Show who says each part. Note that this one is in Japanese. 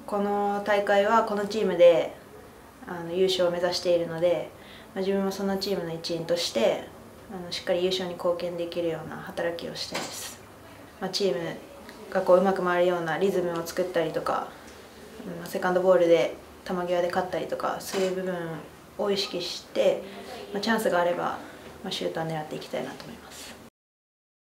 Speaker 1: この大会はこのチームで優勝を目指しているので、自分もそのチームの一員としてしっかり優勝に貢献できるような働きをしたいです。チームがうまく回るようなリズムを作ったりとか、セカンドボールで球際で勝ったりとか、そういう部分を意識して、チャンスがあればシュートは狙っていきたいなと思います。